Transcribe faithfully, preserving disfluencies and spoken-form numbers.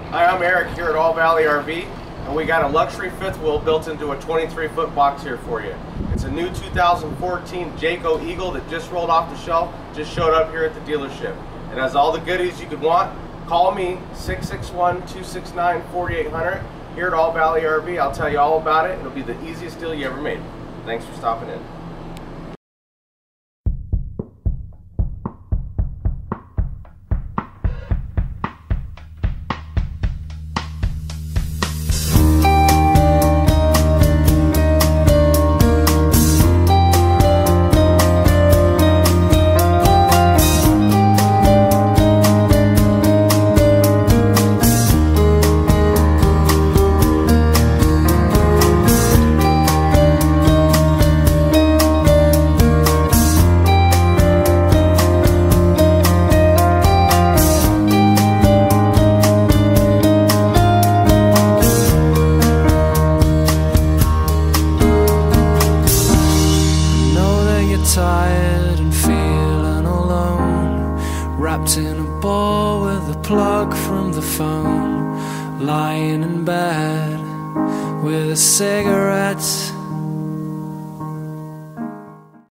Hi, I'm Eric here at All Valley R V, and we got a luxury fifth wheel built into a twenty-three foot box here for you. It's a new two thousand fourteen Jayco Eagle that just rolled off the shelf, just showed up here at the dealership. It has all the goodies you could want. Call me, six six one, two six nine, four eight zero zero. Here at All Valley R V, I'll tell you all about it. It'll be the easiest deal you ever made. Thanks for stopping in. Tired and feeling alone, wrapped in a ball with a plug from the phone, lying in bed with a cigarette